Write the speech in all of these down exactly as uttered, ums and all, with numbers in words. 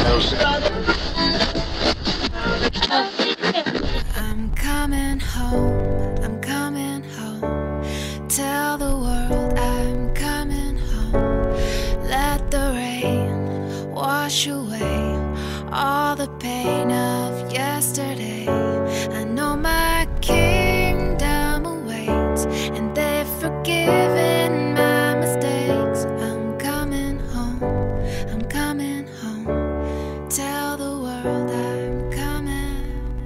I'm coming home, I'm coming home. Tell the world I'm coming home. Let the rain wash away all the pain of yesterday. I know my kingdom awaits, and they've forgiven my mistakes. I'm coming home, I'm coming home. Tell the world I'm coming.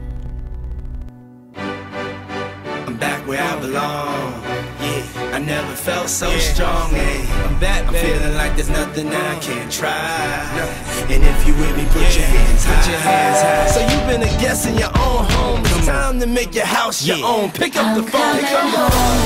I'm back where I belong. Yeah, I never felt so yeah. strong. Hey, I'm back, I'm baby. Feeling like there's nothing I can't try. And if you with me, put yeah. your hands high. Put your hands high. So you've been a guest in your own home. It's time to make your house your yeah. own. Pick up I'm the phone. Coming home.